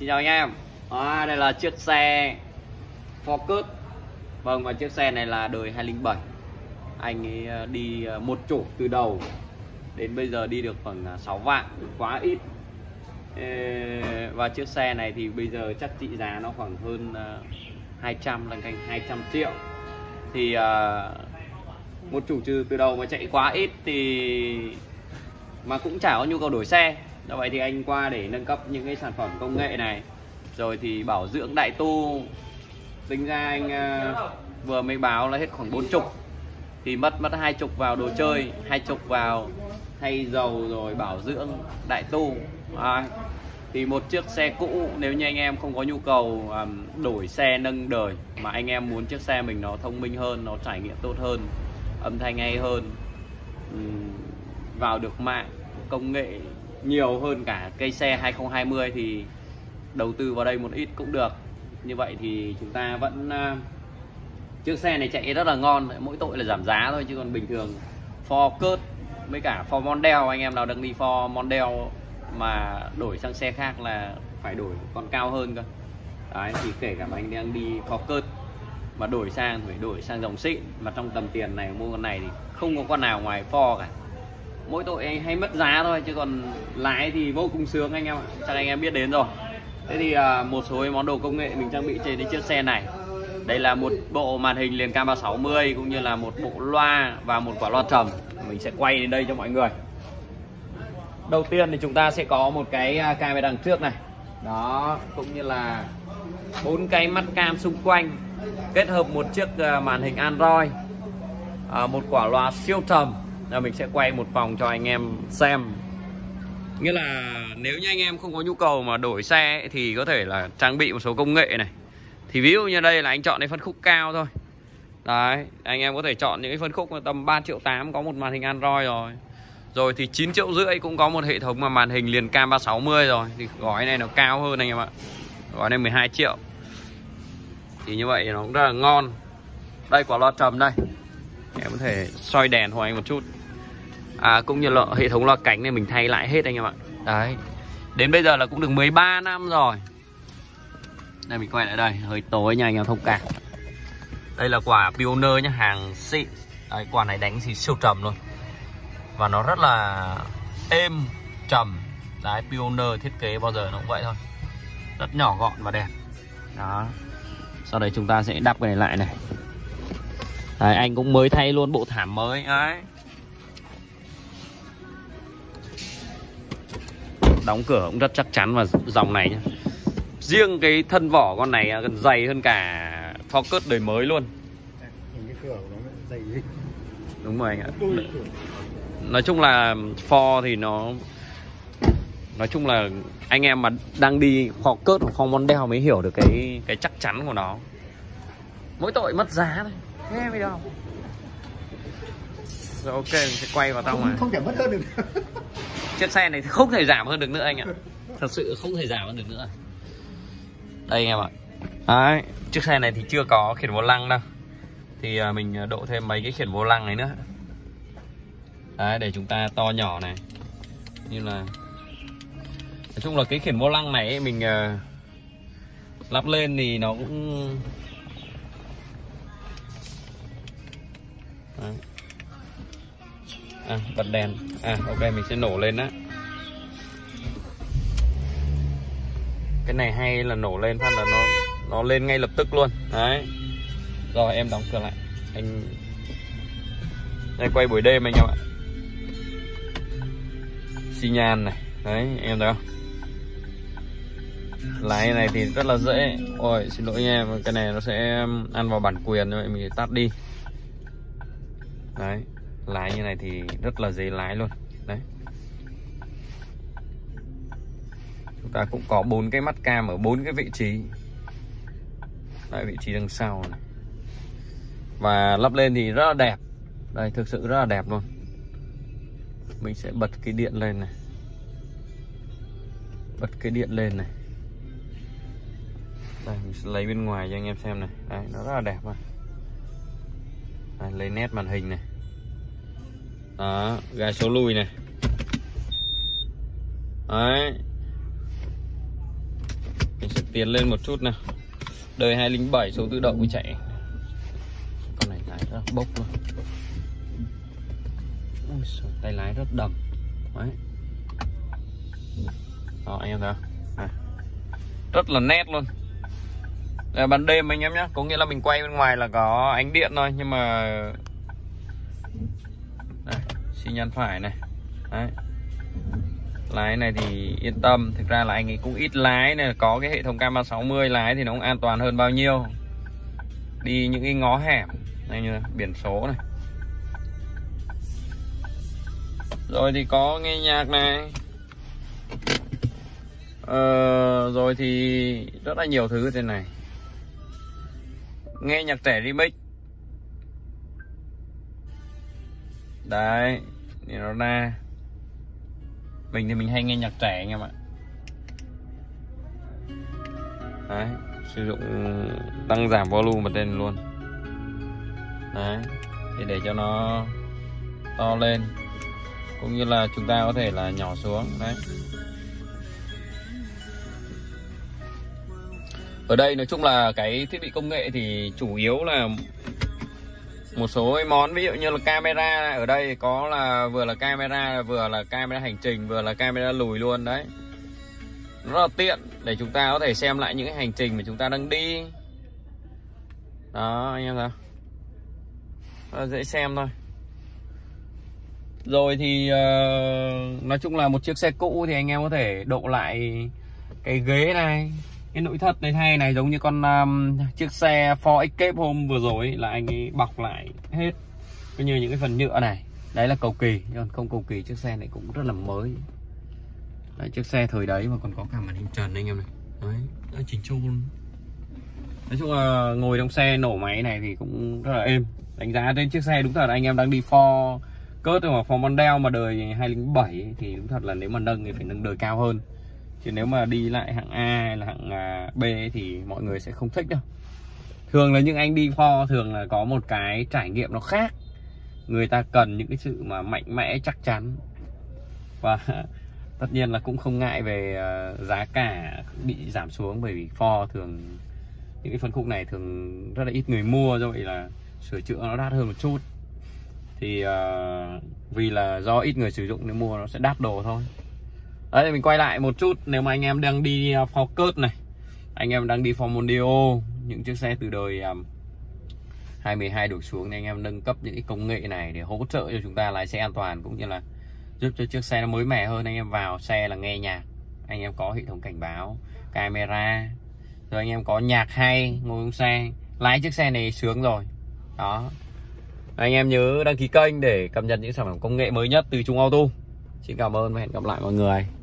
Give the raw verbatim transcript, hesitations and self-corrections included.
Xin chào anh em. À, đây là chiếc xe Focus. Vâng, và chiếc xe này là đời hai không bảy. Anh ấy đi một chủ từ đầu đến bây giờ đi được khoảng sáu vạn, quá ít. Và chiếc xe này thì bây giờ chắc trị giá nó khoảng hơn hai trăm, là canh hai trăm triệu. Thì uh, một chủ trừ từ đầu mà chạy quá ít thì mà cũng chả có nhu cầu đổi xe. Do vậy thì anh qua để nâng cấp những cái sản phẩm công nghệ này, rồi thì bảo dưỡng đại tu. Tính ra anh uh, vừa mới báo là hết khoảng bốn chục, thì mất mất hai chục vào đồ chơi, hai chục vào thay dầu rồi bảo dưỡng đại tu. À, thì một chiếc xe cũ, nếu như anh em không có nhu cầu um, đổi xe nâng đời, mà anh em muốn chiếc xe mình nó thông minh hơn, nó trải nghiệm tốt hơn, âm thanh hay hơn, um, vào được mạng công nghệ nhiều hơn cả cây xe hai không hai không, thì đầu tư vào đây một ít cũng được. Như vậy thì chúng ta vẫn uh, chiếc xe này chạy rất là ngon, mỗi tội là giảm giá thôi, chứ còn bình thường Focus với cả Ford Mondeo, anh em nào đang đi Ford Mondeo mà đổi sang xe khác là phải đổi còn cao hơn cơ. Đấy, thì kể cả anh đang đi Focus mà đổi sang phải đổi sang dòng xịn, mà trong tầm tiền này mua con này thì không có con nào ngoài Ford cả. Mỗi tội anh hay mất giá thôi, chứ còn lái thì vô cùng sướng anh em ạ, chắc anh em biết đến rồi. Thế thì uh, một số món đồ công nghệ mình trang bị trên chiếc xe này. Đây là một bộ màn hình liền cam ba sáu mươi, cũng như là một bộ loa và một quả loa trầm. Mình sẽ quay đến đây cho mọi người. Đầu tiên thì chúng ta sẽ có một cái camera đằng trước này, đó, cũng như là bốn cái mắt cam xung quanh, kết hợp một chiếc màn hình Android, à, một quả loa siêu trầm. Là mình sẽ quay một vòng cho anh em xem. Nghĩa là nếu như anh em không có nhu cầu mà đổi xe ấy, thì có thể là trang bị một số công nghệ này. Thì ví dụ như đây là anh chọn cái phân khúc cao thôi. Đấy, anh em có thể chọn những cái phân khúc tầm ba triệu tám có một màn hình Android rồi. Rồi thì chín triệu rưỡi cũng có một hệ thống mà màn hình liền cam ba sáu mươi rồi. Thì gói này nó cao hơn anh em ạ. Gói này mười hai triệu. Thì như vậy nó cũng rất là ngon. Đây, quả loa trầm đây, em có thể soi đèn của anh một chút. À, cũng như là hệ thống loa cánh này mình thay lại hết anh em ạ. Đấy, đến bây giờ là cũng được mười ba năm rồi. Đây, mình quay lại đây, hơi tối nha anh em thông cảm. Đây là quả Pioneer nhá, hàng xịn. Đấy, quả này đánh thì siêu trầm luôn. Và nó rất là êm, trầm. Đấy, Pioneer thiết kế bao giờ nó cũng vậy thôi, rất nhỏ gọn và đẹp. Đó. Sau đấy chúng ta sẽ đắp cái này lại này. Đấy, anh cũng mới thay luôn bộ thảm mới. Đấy, đóng cửa cũng rất chắc chắn và dòng này nhá. Riêng cái thân vỏ con này gần dày hơn cả Focus đời mới luôn. Đúng rồi anh ạ. Nói chung là Ford thì nó Nói chung là anh em mà đang đi Focus hoặc Ford Mondeo mới hiểu được cái cái chắc chắn của nó. Mỗi tội mất giá thôi, nghe mới đâu. Rồi ok, mình sẽ quay vào trong này. Không thể mất hơn được. Chiếc xe này thì không thể giảm hơn được nữa anh ạ. Thật sự không thể giảm hơn được nữa. Đây anh em ạ. Đấy, chiếc xe này thì chưa có khiển vô lăng đâu. Thì mình độ thêm mấy cái khiển vô lăng này nữa. Đấy, để chúng ta to nhỏ này. Như là nói chung là cái khiển vô lăng này ấy, mình uh, lắp lên thì nó cũng đấy. À, bật đèn. À ok, mình sẽ nổ lên đó. Cái này hay là nổ lên phát là nó nó lên ngay lập tức luôn. Đấy. Rồi em đóng cửa lại. Anh đây, quay buổi đêm anh em ạ. Xi nhan này. Đấy, em thấy không? Lái này thì rất là dễ. Ôi xin lỗi nha em, cái này nó sẽ ăn vào bản quyền rồi mình tắt đi. Đấy, lái như này thì rất là dễ lái luôn. Đấy, chúng ta cũng có bốn cái mắt cam ở bốn cái vị trí. Đấy, vị trí đằng sau này. Và lắp lên thì rất là đẹp. Đây, thực sự rất là đẹp luôn. Mình sẽ bật cái điện lên này. Bật cái điện lên này. Đây, mình sẽ lấy bên ngoài cho anh em xem này. Đấy, nó rất là đẹp mà. Đây, lấy nét màn hình này. Đó, ga số lùi này. Đấy, Mình sẽ tiến lên một chút nào. Đời hai không bảy số tự động mới chạy. Con này lái rất bốc luôn. Ôi trời, tay lái rất đầm. Đấy. Đó anh em thấy không? À. Rất là nét luôn. Là ban đêm anh em nhé, có nghĩa là mình quay bên ngoài là có ánh điện thôi, nhưng mà đây, xi nhan phải này. Đấy. Lái này thì yên tâm, thực ra là anh ấy cũng ít lái này, có cái hệ thống camera sáu mươi lái thì nó cũng an toàn hơn bao nhiêu. Đi những cái ngõ hẻm này như biển số này. Rồi thì có nghe nhạc này. Ờ, rồi thì rất là nhiều thứ trên này. Nghe nhạc trẻ remix. Đấy, thì nó ra. Mình thì mình hay nghe nhạc trẻ anh em ạ. Đấy, sử dụng tăng giảm volume bật lên luôn. Đấy, thì để cho nó to lên, cũng như là chúng ta có thể là nhỏ xuống. Đấy. Ở đây nói chung là cái thiết bị công nghệ thì chủ yếu là một số cái món, ví dụ như là camera. Ở đây có là vừa là camera, vừa là camera hành trình, vừa là camera lùi luôn. Đấy, rất là tiện để chúng ta có thể xem lại những cái hành trình mà chúng ta đang đi. Đó anh em thấy, rất là dễ xem thôi. Rồi thì uh, nói chung là một chiếc xe cũ thì anh em có thể độ lại cái ghế này, cái nội thất này thay này, giống như con um, chiếc xe Ford Escape hôm vừa rồi ấy, là anh ấy bọc lại hết, cũng như những cái phần nhựa này. Đấy là cầu kỳ, còn không cầu kỳ chiếc xe này cũng rất là mới. Đấy, chiếc xe thời đấy mà còn có cả màn hình trần anh em này. Đấy, đã chỉnh chu luôn. Nói chung là ngồi trong xe nổ máy này thì cũng rất là êm. Đánh giá trên chiếc xe đúng thật là anh em đang đi Ford Cớt hoặc Ford Mondeo mà đời hai không bảy ấy, thì đúng thật là nếu mà nâng thì phải nâng đời cao hơn. Chứ nếu mà đi lại hạng A hay là hạng B thì mọi người sẽ không thích đâu. Thường là những anh đi Ford thường là có một cái trải nghiệm nó khác. Người ta cần những cái sự mà mạnh mẽ chắc chắn. Và tất nhiên là cũng không ngại về giá cả bị giảm xuống, bởi vì Ford thường những cái phân khúc này thường rất là ít người mua, do vậy là sửa chữa nó đắt hơn một chút. Thì uh, vì là do ít người sử dụng nên mua nó sẽ đắt đồ thôi. Đấy, thì mình quay lại một chút. Nếu mà anh em đang đi Ford Cớt này, anh em đang đi Ford Mondeo, những chiếc xe từ đời um, hai mươi hai đổ xuống, thì anh em nâng cấp những cái công nghệ này để hỗ trợ cho chúng ta lái xe an toàn, cũng như là giúp cho chiếc xe nó mới mẻ hơn. Anh em vào xe là nghe nhạc, anh em có hệ thống cảnh báo, camera, rồi anh em có nhạc hay, ngồi trong xe lái chiếc xe này sướng rồi. Đó, anh em nhớ đăng ký kênh để cập nhật những sản phẩm công nghệ mới nhất từ Trung Auto. Xin cảm ơn và hẹn gặp lại mọi người.